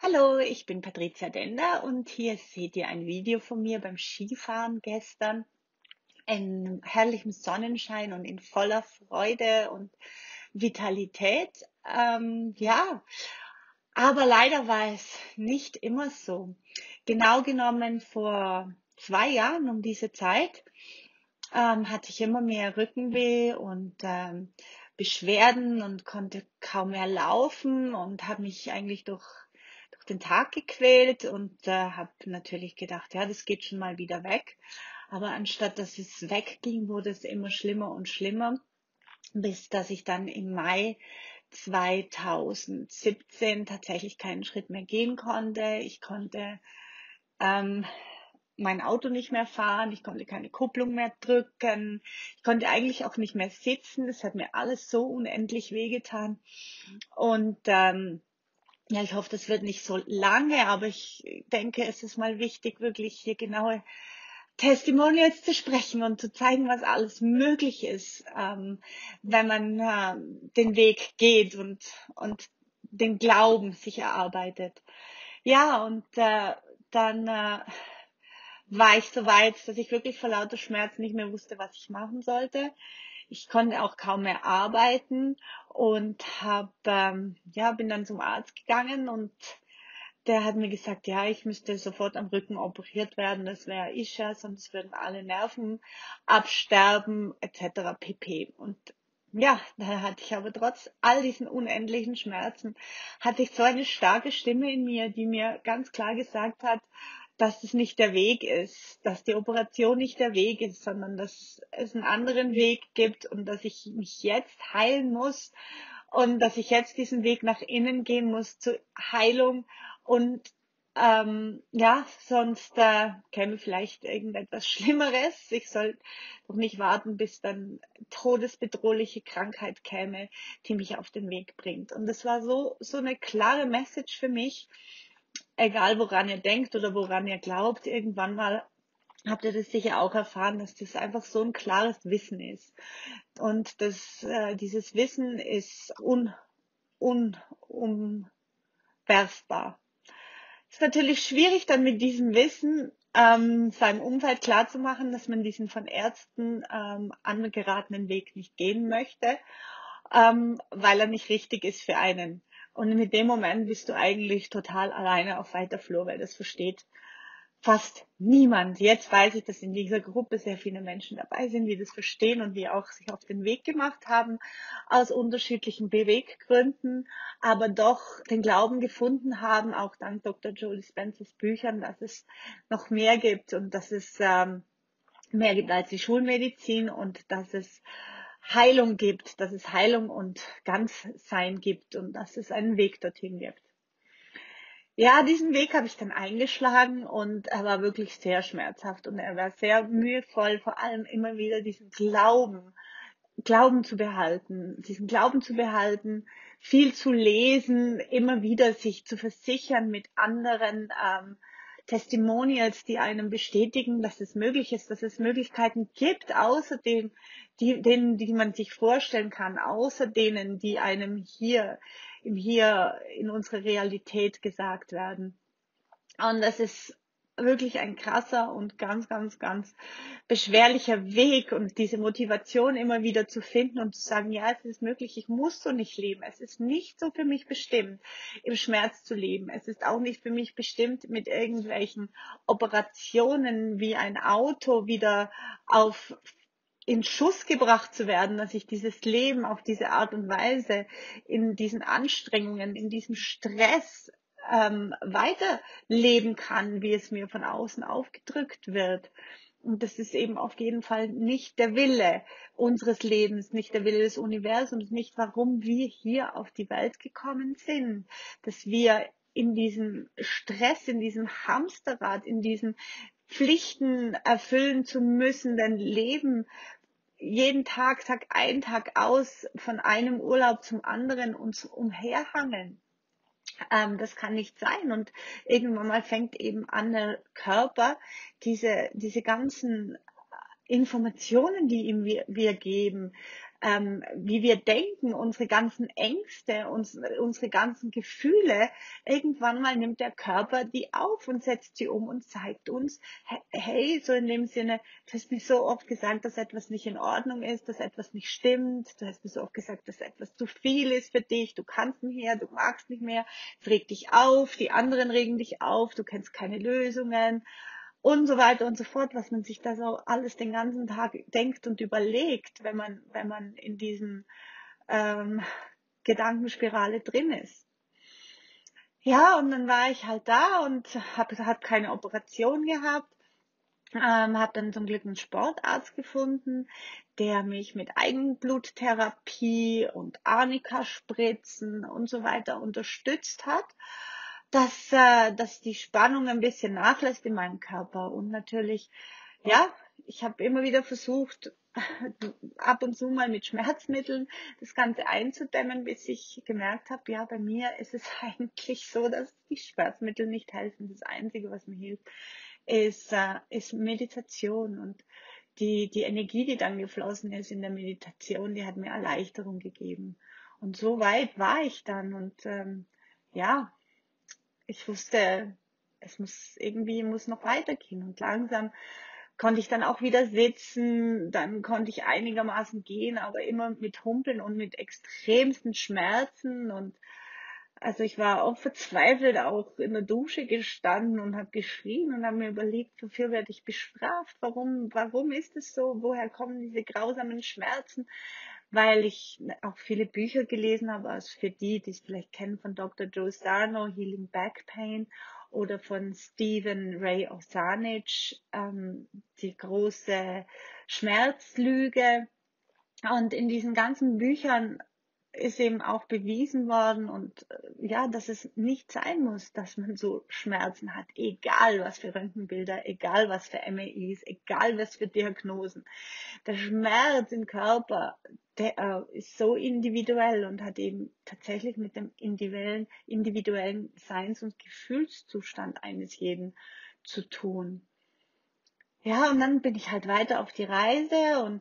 Hallo, ich bin Patricia Dender und hier seht ihr ein Video von mir beim Skifahren gestern in herrlichem Sonnenschein und in voller Freude und Vitalität. Ja, aber leider war es nicht immer so. Genau genommen vor 2 Jahren um diese Zeit hatte ich immer mehr Rückenweh und Beschwerden und konnte kaum mehr laufen und habe mich eigentlich durch den Tag gequält und habe natürlich gedacht, ja, das geht schon mal wieder weg. Aber anstatt dass es wegging, wurde es immer schlimmer und schlimmer, bis dass ich dann im Mai 2017 tatsächlich keinen Schritt mehr gehen konnte. Ich konnte ähm, mein Auto nicht mehr fahren, ich konnte keine Kupplung mehr drücken, ich konnte eigentlich auch nicht mehr sitzen. Das hat mir alles so unendlich wehgetan. Und ja, ich hoffe, das wird nicht so lange, aber ich denke, es ist mal wichtig, wirklich hier genaue Testimonials zu sprechen und zu zeigen, was alles möglich ist, wenn man den Weg geht und den Glauben sich erarbeitet. Ja, und dann war ich so weit, dass ich wirklich vor lauter Schmerz nicht mehr wusste, was ich machen sollte. Ich konnte auch kaum mehr arbeiten und bin dann zum Arzt gegangen und der hat mir gesagt, ja, ich müsste sofort am Rücken operiert werden, das wäre Ischias, sonst würden alle Nerven absterben etc. pp. Und ja, da hatte ich aber trotz all diesen unendlichen Schmerzen, hatte ich so eine starke Stimme in mir, die mir ganz klar gesagt hat, dass es nicht der Weg ist, dass die Operation nicht der Weg ist, sondern dass es einen anderen Weg gibt und dass ich mich jetzt heilen muss und dass ich jetzt diesen Weg nach innen gehen muss zur Heilung und ja, sonst käme vielleicht irgendetwas Schlimmeres. Ich soll doch nicht warten, bis dann todesbedrohliche Krankheit käme, die mich auf den Weg bringt. Und das war so eine klare Message für mich, egal woran ihr denkt oder woran ihr glaubt, irgendwann mal habt ihr das sicher auch erfahren, dass das einfach so ein klares Wissen ist. Und dieses Wissen ist unumwerfbar. Es ist natürlich schwierig, dann mit diesem Wissen seinem Umfeld klarzumachen, dass man diesen von Ärzten angeratenen Weg nicht gehen möchte, weil er nicht richtig ist für einen. Und mit dem Moment bist du eigentlich total alleine auf weiter Flur, weil das versteht fast niemand. Jetzt weiß ich, dass in dieser Gruppe sehr viele Menschen dabei sind, die das verstehen und die auch sich auf den Weg gemacht haben aus unterschiedlichen Beweggründen, aber doch den Glauben gefunden haben, auch dank Dr. Joe Dispenzas Büchern, dass es noch mehr gibt und dass es mehr gibt als die Schulmedizin und dass es Heilung gibt, dass es Heilung und Ganzsein gibt und dass es einen Weg dorthin gibt. Ja, diesen Weg habe ich dann eingeschlagen und er war wirklich sehr schmerzhaft und er war sehr mühevoll, vor allem immer wieder diesen Glauben zu behalten, viel zu lesen, immer wieder sich zu versichern mit anderen Testimonials, die einem bestätigen, dass es möglich ist, dass es Möglichkeiten gibt, außer denen, die man sich vorstellen kann, außer denen, die einem hier in unserer Realität gesagt werden. Und das ist wirklich ein krasser und ganz, ganz, ganz beschwerlicher Weg und diese Motivation immer wieder zu finden und zu sagen, ja, es ist möglich, ich muss so nicht leben. Es ist nicht so für mich bestimmt, im Schmerz zu leben. Es ist auch nicht für mich bestimmt, mit irgendwelchen Operationen wie ein Auto wieder in Schuss gebracht zu werden, dass ich dieses Leben auf diese Art und Weise in diesen Anstrengungen, in diesem Stress weiterleben kann, wie es mir von außen aufgedrückt wird. Und das ist eben auf jeden Fall nicht der Wille unseres Lebens, nicht der Wille des Universums, nicht warum wir hier auf die Welt gekommen sind, dass wir in diesem Stress, in diesem Hamsterrad, in diesem Pflichten erfüllen zu müssen, denn Leben jeden Tag ein, Tag aus, von einem Urlaub zum anderen uns umherhangeln. Das kann nicht sein. Und irgendwann mal fängt eben an, der Körper diese ganzen Informationen, die ihm wir geben, wie wir denken, unsere ganzen Ängste, unsere ganzen Gefühle, irgendwann mal nimmt der Körper die auf und setzt sie um und zeigt uns, hey, so in dem Sinne, du hast mir so oft gesagt, dass etwas nicht in Ordnung ist, dass etwas nicht stimmt, du hast mir so oft gesagt, dass etwas zu viel ist für dich, du kannst nicht mehr, du magst nicht mehr, es regt dich auf, die anderen regen dich auf, du kennst keine Lösungen und so weiter und so fort, was man sich da so alles den ganzen Tag denkt und überlegt, wenn man in diesem ähm, Gedankenspirale drin ist. Ja, und dann war ich halt da und hab keine Operation gehabt, habe dann zum Glück einen Sportarzt gefunden, der mich mit Eigenbluttherapie und Arnika-Spritzen und so weiter unterstützt hat, dass die Spannung ein bisschen nachlässt in meinem Körper. Und natürlich, ja, ich habe immer wieder versucht, ab und zu mal mit Schmerzmitteln das Ganze einzudämmen, bis ich gemerkt habe, ja, bei mir ist es eigentlich so, dass die Schmerzmittel nicht helfen. Das Einzige, was mir hilft, ist Meditation. Und die Energie, die dann geflossen ist in der Meditation, die hat mir Erleichterung gegeben. Und so weit war ich dann. Und ja, ich wusste, muss noch weitergehen. Und langsam konnte ich dann auch wieder sitzen, dann konnte ich einigermaßen gehen, aber immer mit Humpeln und mit extremsten Schmerzen. Und also ich war auch verzweifelt, auch in der Dusche gestanden und habe geschrien und habe mir überlegt, wofür werde ich bestraft? Warum ist es so? Woher kommen diese grausamen Schmerzen? Weil ich auch viele Bücher gelesen habe, also für die es vielleicht kennen, von Dr. Joe Sarno, Healing Back Pain, oder von Stephen Ray Osanic, die große Schmerzlüge. Und in diesen ganzen Büchern ist eben auch bewiesen worden und ja, dass es nicht sein muss, dass man so Schmerzen hat, egal was für Röntgenbilder, egal was für MRIs, egal was für Diagnosen. Der Schmerz im Körper, der ist so individuell und hat eben tatsächlich mit dem individuellen Seins- und Gefühlszustand eines jeden zu tun. Ja, und dann bin ich halt weiter auf die Reise und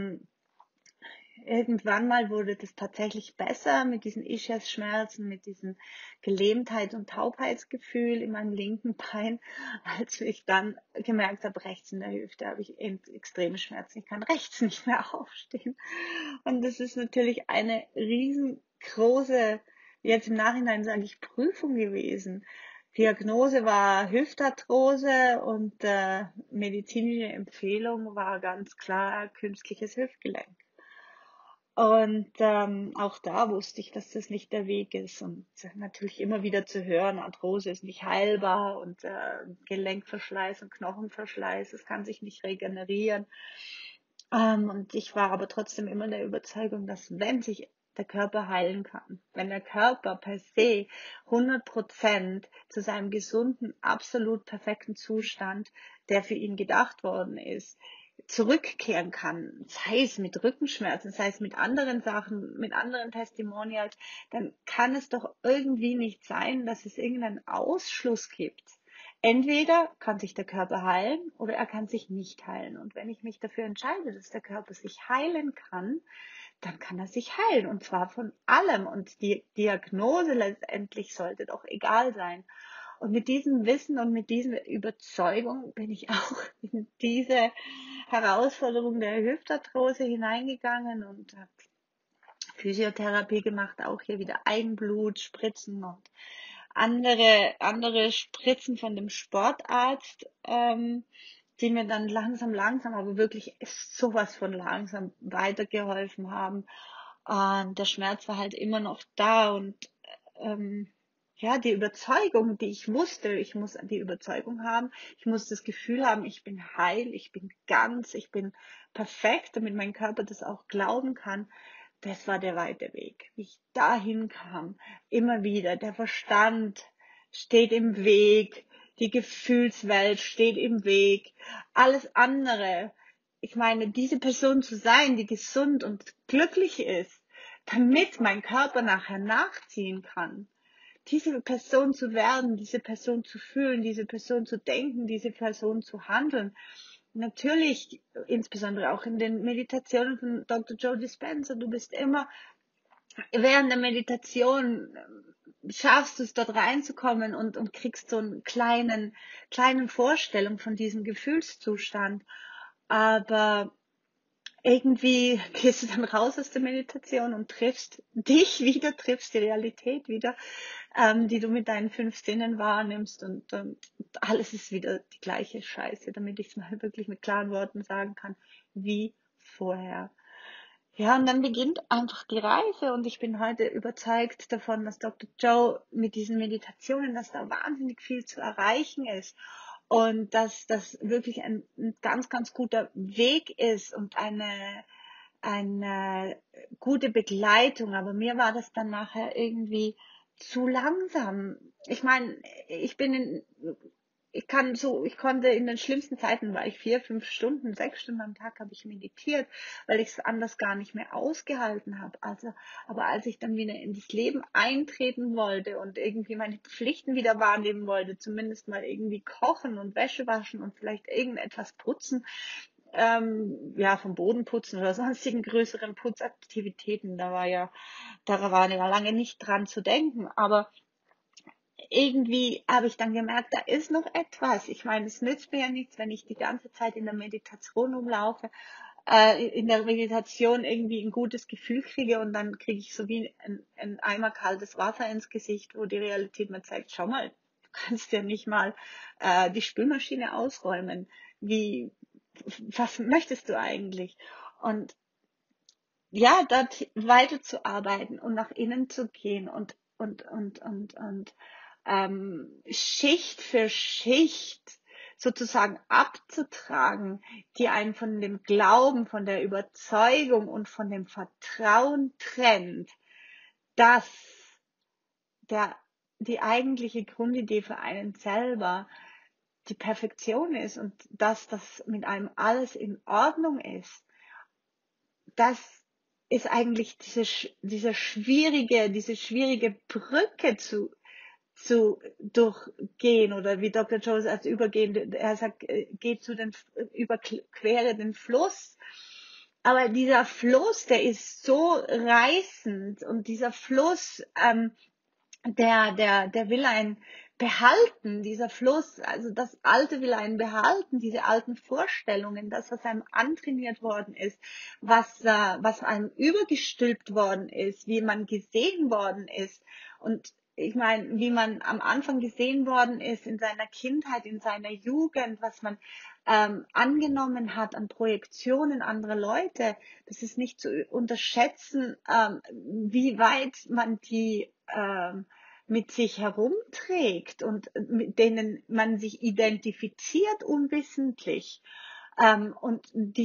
irgendwann mal wurde das tatsächlich besser mit diesen Ischias-Schmerzen, mit diesem Gelähmtheit- und Taubheitsgefühl in meinem linken Bein, als ich dann gemerkt habe, rechts in der Hüfte habe ich extreme Schmerzen. Ich kann rechts nicht mehr aufstehen. Und das ist natürlich eine riesengroße, jetzt im Nachhinein sage ich, Prüfung gewesen. Diagnose war Hüftarthrose und medizinische Empfehlung war ganz klar künstliches Hüftgelenk. Und auch da wusste ich, dass das nicht der Weg ist. Und natürlich immer wieder zu hören, Arthrose ist nicht heilbar und Gelenkverschleiß und Knochenverschleiß, es kann sich nicht regenerieren. Und ich war aber trotzdem immer der Überzeugung, dass wenn sich der Körper heilen kann, wenn der Körper per se 100% zu seinem gesunden, absolut perfekten Zustand, der für ihn gedacht worden ist, zurückkehren kann, sei es mit Rückenschmerzen, sei es mit anderen Sachen, mit anderen Testimonials, dann kann es doch irgendwie nicht sein, dass es irgendeinen Ausschluss gibt. Entweder kann sich der Körper heilen oder er kann sich nicht heilen. Und wenn ich mich dafür entscheide, dass der Körper sich heilen kann, dann kann er sich heilen. Und zwar von allem. Und die Diagnose letztendlich sollte doch egal sein. Und mit diesem Wissen und mit dieser Überzeugung bin ich auch in diese Herausforderung der Hüftarthrose hineingegangen und habe Physiotherapie gemacht, auch hier wieder Eigenblut, Spritzen und andere Spritzen von dem Sportarzt, die mir dann langsam, aber wirklich sowas von langsam weitergeholfen haben. Der Schmerz war halt immer noch da und ja, die Überzeugung, ich muss die Überzeugung haben, ich muss das Gefühl haben, ich bin heil, ich bin ganz, ich bin perfekt, damit mein Körper das auch glauben kann. Das war der weite Weg, wie ich dahin kam. Immer wieder, der Verstand steht im Weg, die Gefühlswelt steht im Weg, alles andere. Ich meine, diese Person zu sein, die gesund und glücklich ist, damit mein Körper nachher nachziehen kann. Diese Person zu werden, diese Person zu fühlen, diese Person zu denken, diese Person zu handeln, natürlich, insbesondere auch in den Meditationen von Dr. Joe Dispenza, du bist immer während der Meditation schaffst du es dort reinzukommen und kriegst so einen kleinen Vorstellung von diesem Gefühlszustand. Aber irgendwie gehst du dann raus aus der Meditation und triffst dich wieder, triffst die Realität wieder, die du mit deinen 5 Sinnen wahrnimmst und alles ist wieder die gleiche Scheiße, damit ich es mal wirklich mit klaren Worten sagen kann, wie vorher. Ja, und dann beginnt einfach die Reise und ich bin heute überzeugt davon, dass Dr. Joe mit diesen Meditationen, dass da wahnsinnig viel zu erreichen ist und dass das wirklich ein ganz, ganz guter Weg ist und eine gute Begleitung. Aber mir war das dann nachher irgendwie zu langsam. Ich meine, ich bin in, ich konnte in den schlimmsten Zeiten war ich 4, 5 Stunden, 6 Stunden am Tag habe ich meditiert, weil ich es anders gar nicht mehr ausgehalten habe. Also, aber als ich dann wieder in das Leben eintreten wollte und irgendwie meine Pflichten wieder wahrnehmen wollte, zumindest mal irgendwie kochen und Wäsche waschen und vielleicht irgendetwas putzen, ja, vom Boden putzen oder sonstigen größeren Putzaktivitäten, da war ja lange nicht dran zu denken, aber irgendwie habe ich dann gemerkt, da ist noch etwas. Ich meine, es nützt mir ja nichts, wenn ich die ganze Zeit in der Meditation rumlaufe, in der Meditation irgendwie ein gutes Gefühl kriege und dann kriege ich so wie ein Eimer kaltes Wasser ins Gesicht, wo die Realität mir zeigt, schau mal, du kannst ja nicht mal die Spülmaschine ausräumen. Was möchtest du eigentlich? Und ja, dort weiterzuarbeiten und nach innen zu gehen und Schicht für Schicht sozusagen abzutragen, die einen von dem Glauben, von der Überzeugung und von dem Vertrauen trennt, dass der, die eigentliche Grundidee für einen selber die Perfektion ist und dass das mit einem alles in Ordnung ist. Das ist eigentlich diese schwierige Brücke zu durchgehen oder wie Dr. Jones als übergehen, er sagt, überquere den Fluss. Aber dieser Fluss, der ist so reißend und dieser Fluss, der will einen behalten, dieser Fluss, also das Alte will einen behalten, diese alten Vorstellungen, das, was einem antrainiert worden ist, was einem übergestülpt worden ist, wie man gesehen worden ist. Und ich meine, wie man am Anfang gesehen worden ist in seiner Kindheit, in seiner Jugend, was man angenommen hat an Projektionen anderer Leute, das ist nicht zu unterschätzen, wie weit man die mit sich herumträgt und mit denen man sich identifiziert unwissentlich. Und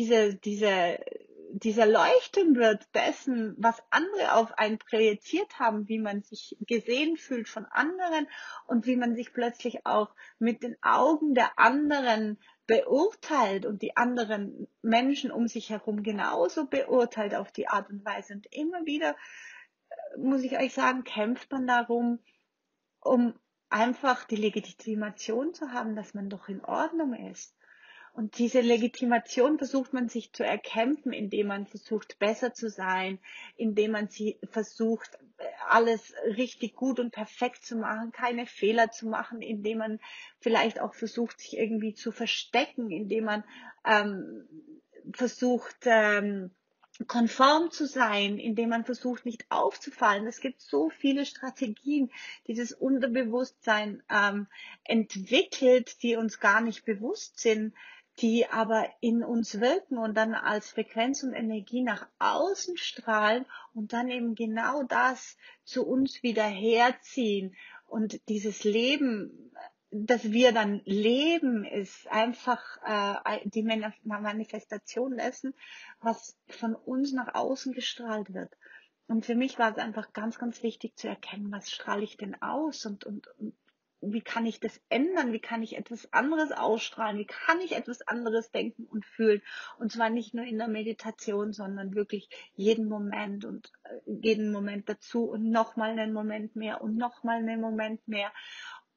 dieser Leuchtturm wird dessen, was andere auf einen projiziert haben, wie man sich gesehen fühlt von anderen und wie man sich plötzlich auch mit den Augen der anderen beurteilt und die anderen Menschen um sich herum genauso beurteilt auf die Art und Weise. Und immer wieder, muss ich euch sagen, kämpft man darum, um einfach die Legitimation zu haben, dass man doch in Ordnung ist. Und diese Legitimation versucht man sich zu erkämpfen, indem man versucht, besser zu sein, indem man sie versucht, alles richtig gut und perfekt zu machen, keine Fehler zu machen, indem man vielleicht auch versucht, sich irgendwie zu verstecken, indem man versucht, konform zu sein, indem man versucht, nicht aufzufallen. Es gibt so viele Strategien, die das Unterbewusstsein entwickelt, die uns gar nicht bewusst sind, die aber in uns wirken und dann als Frequenz und Energie nach außen strahlen und dann eben genau das zu uns wieder herziehen. Und dieses Leben, das wir dann leben, ist einfach die Manifestation dessen, was von uns nach außen gestrahlt wird. Und für mich war es einfach ganz, ganz wichtig zu erkennen, was strahle ich denn aus und wie kann ich das ändern? Wie kann ich etwas anderes ausstrahlen? Wie kann ich etwas anderes denken und fühlen? Und zwar nicht nur in der Meditation, sondern wirklich jeden Moment und jeden Moment dazu und nochmal einen Moment mehr und nochmal einen Moment mehr.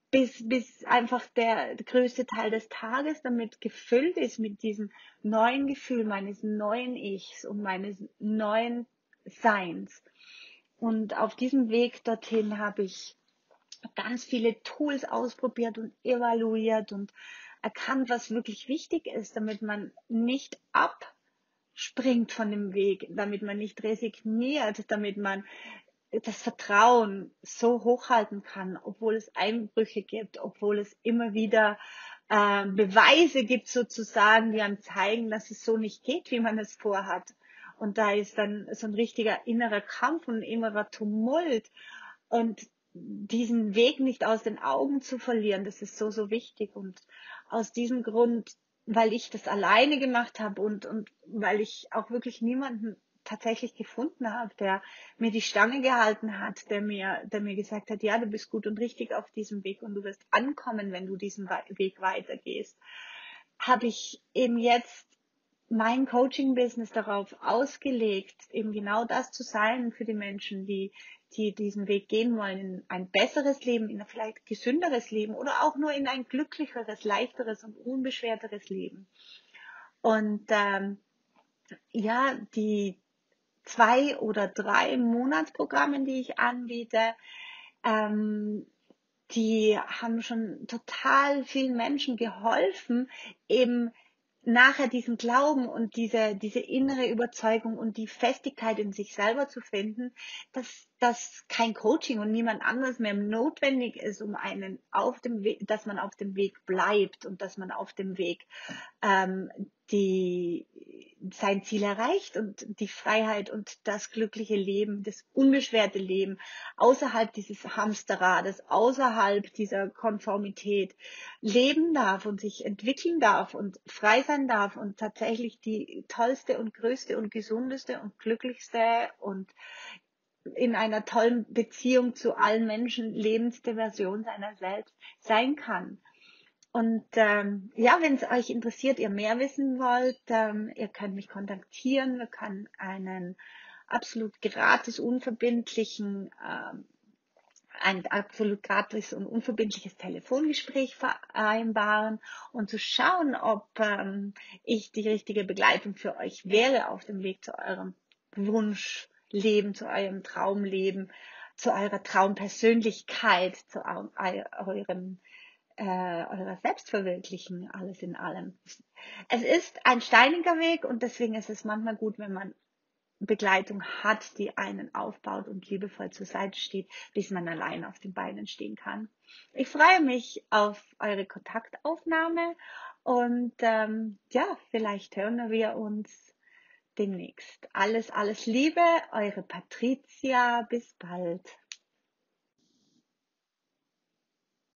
bis einfach der größte Teil des Tages damit gefüllt ist mit diesem neuen Gefühl meines neuen Ichs und meines neuen Seins. Und auf diesem Weg dorthin habe ich ganz viele Tools ausprobiert und evaluiert und erkannt, was wirklich wichtig ist, damit man nicht abspringt von dem Weg, damit man nicht resigniert, damit man das Vertrauen so hochhalten kann, obwohl es Einbrüche gibt, obwohl es immer wieder Beweise gibt sozusagen, die einem zeigen, dass es so nicht geht, wie man es vorhat. Und da ist dann so ein richtiger innerer Kampf und ein innerer Tumult. Und diesen Weg nicht aus den Augen zu verlieren, das ist so, so wichtig. Und aus diesem Grund, weil ich das alleine gemacht habe und weil ich auch wirklich niemanden tatsächlich gefunden habe, der mir die Stange gehalten hat, der mir gesagt hat, ja, du bist gut und richtig auf diesem Weg und du wirst ankommen, wenn du diesen Weg weitergehst, habe ich eben jetzt mein Coaching-Business darauf ausgelegt, eben genau das zu sein für die Menschen, die diesen Weg gehen wollen, in ein besseres Leben, in ein vielleicht gesünderes Leben oder auch nur in ein glücklicheres, leichteres und unbeschwerteres Leben. Und ja, die 2 oder 3 Monatsprogramme, die ich anbiete, ähm, die haben schon total vielen Menschen geholfen, eben nachher diesen Glauben und diese innere Überzeugung und die Festigkeit in sich selber zu finden, dass kein Coaching und niemand anderes mehr notwendig ist, um einen auf dem Weg, dass man auf dem Weg bleibt und dass man auf dem Weg ähm, die, sein Ziel erreicht und die Freiheit und das glückliche Leben, das unbeschwerte Leben außerhalb dieses Hamsterrades, außerhalb dieser Konformität leben darf und sich entwickeln darf und frei sein darf und tatsächlich die tollste und größte und gesundeste und glücklichste und in einer tollen Beziehung zu allen Menschen lebendste Version seiner selbst sein kann. Und ja, wenn es euch interessiert, ihr mehr wissen wollt, ihr könnt mich kontaktieren. Wir können einen absolut gratis, unverbindlichen, ein absolut gratis und unverbindliches Telefongespräch vereinbaren und zu schauen, ob ich die richtige Begleitung für euch wäre auf dem Weg zu eurem Wunschleben, zu eurem Traumleben, zu eurer Traumpersönlichkeit, zu eurem eurer Selbstverwirklichen, alles in allem. Es ist ein steiniger Weg und deswegen ist es manchmal gut, wenn man Begleitung hat, die einen aufbaut und liebevoll zur Seite steht, bis man allein auf den Beinen stehen kann. Ich freue mich auf eure Kontaktaufnahme und ja, vielleicht hören wir uns demnächst. Alles, alles Liebe, eure Patricia, bis bald.